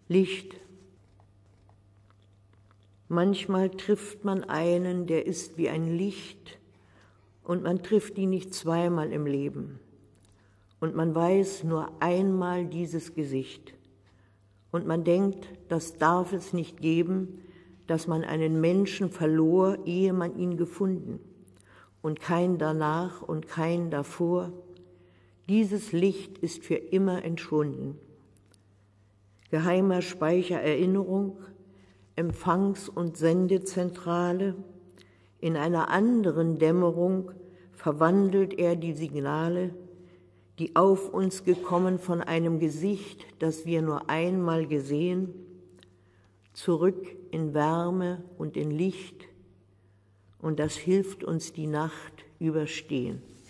Licht. Manchmal trifft man einen, der ist wie ein Licht, und man trifft ihn nicht zweimal im Leben. Und man weiß nur einmal dieses Gesicht. Und man denkt, das darf es nicht geben, dass man einen Menschen verlor, ehe man ihn gefunden. Und kein danach und kein davor. Dieses Licht ist für immer entschwunden. Geheimer Speicher Erinnerung, Empfangs- und Sendezentrale, in einer anderen Dämmerung verwandelt er die Signale, die auf uns gekommen von einem Gesicht, das wir nur einmal gesehen, zurück in Wärme und in Licht, und das hilft uns die Nacht überstehen.